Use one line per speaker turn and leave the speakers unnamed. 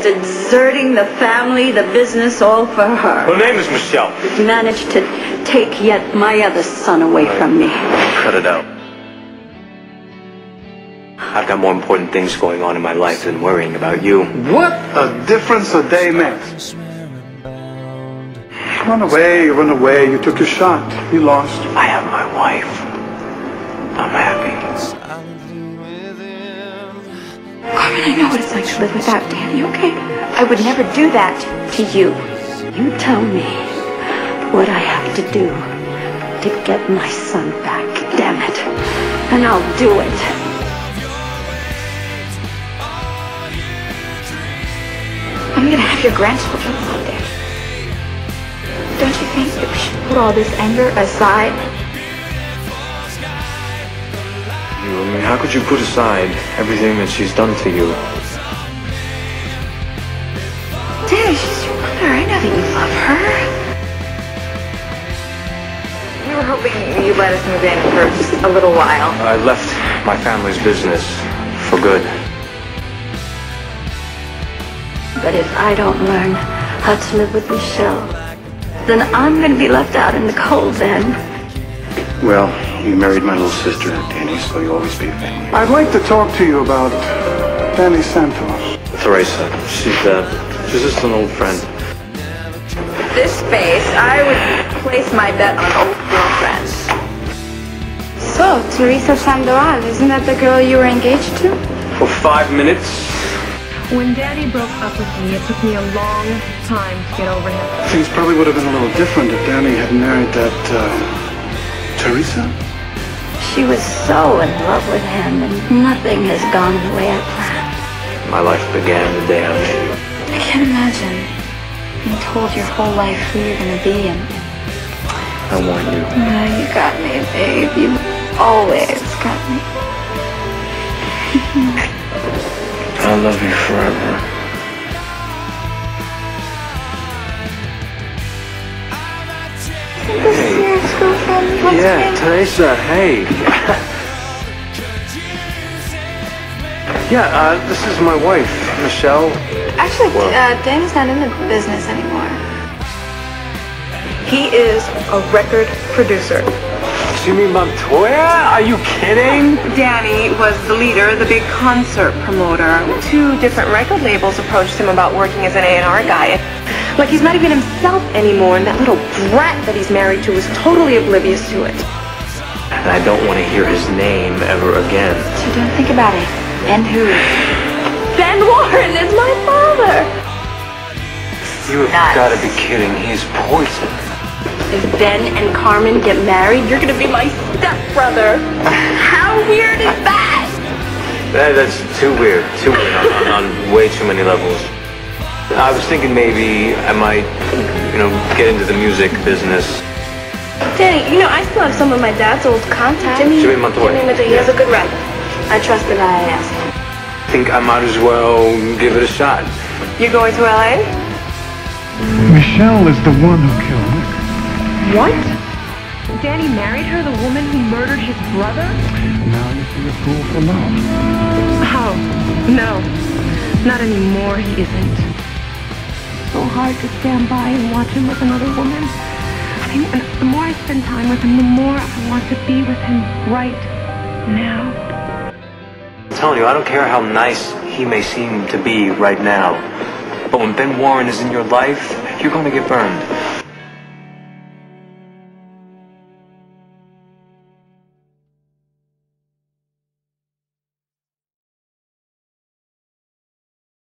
deserting the family, the business, all for her.
Her name is Michelle.
Managed to take yet my other son away from me.
Cut it out. I've got more important things going on in my life than worrying about you.
What a difference a day makes. Run away, run away. You took your shot. You lost.
I have my wife. I'm happy.
Carmen, I know what it's like to live without Danny, okay? I would never do that to you.
You tell me what I have to do to get my son back, damn it. And I'll do it.
I'm gonna have your grandchildren out there. Don't you think that we should put all this anger aside?
I mean, how could you put aside everything that she's done to you?
Daddy, she's your mother. I know that you love her. We were hoping you'd let us move in for just a little while.
I left my family's business for good.
But if I don't learn how to live with Michelle, then I'm going to be left out in the cold then.
Well, you married my little sister, Danny, so you'll always be a family. I'd like to talk to you about Danny Santos.
Teresa, she's just an old friend.
This space, I would place my bet on old girlfriends. So, Teresa Sandoval, isn't that the girl you were engaged to?
For 5 minutes.
When Daddy broke up with me, it took me a long time to get over him.
Things probably would have been a little different if Danny had married that, Teresa?
She was so in love with him, and nothing has gone the way I planned.
My life began the day I met you.
I can't imagine being told your whole life who you're gonna be, and
I want you.
you got me, babe. You always got me.
I'll love you forever.
This is your ex-girlfriend. What's
Yeah,
her name?
Teresa, hey. Yeah, this is my wife, Michelle.
Actually,
Well-
Danny's not in the business anymore.
He is a record producer.
Jimmy Montoya? Are you kidding?
Danny was the leader, the big concert promoter. 2 different record labels approached him about working as an A&R guy. Like, he's not even himself anymore, and that little brat that he's married to is totally oblivious to it.
And I don't want to hear his name ever again.
So don't think about it. And who?
Ben Warren is my father!
You've
Nuts.
got to be kidding. He's poison.
If Ben and Carmen get married, you're gonna be my stepbrother. How weird is that?
That's too weird. Too weird on way too many levels. I was thinking maybe I might, get into the music business.
Danny, I still have some of my dad's old contacts.
Jimmy Montoya.
He has a good rep. I trust the guy I asked.
I think I might as well give it a shot.
You're going to LA?
Michelle is the one who killed Nick.
What? Danny married her, the woman who murdered his brother?
Now you see a fool for love.
Oh, no. Not anymore, he isn't. So hard to stand by and watch him with another woman. I mean, and the more I spend time with him, the more I want to be with him right now.
I'm telling you, I don't care how nice he may seem to be right now. But when Ben Warren is in your life, you're going to get burned.